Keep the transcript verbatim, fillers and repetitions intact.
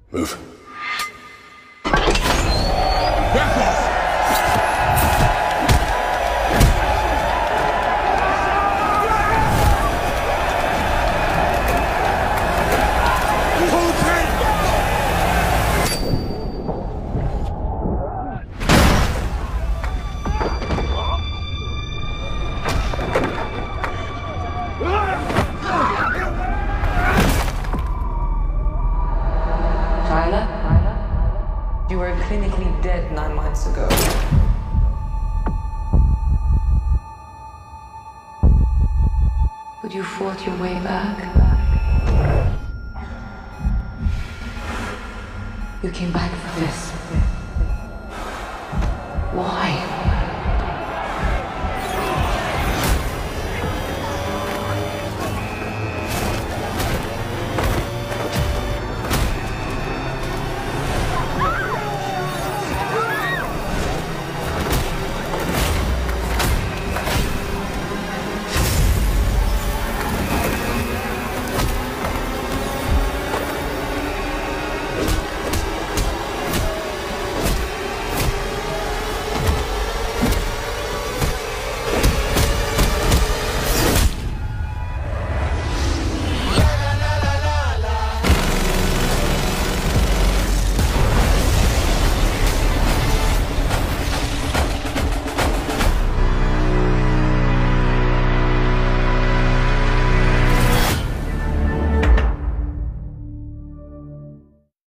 Move. Tyler? You were clinically dead nine months ago. But you fought your way back. You came back for this. Why?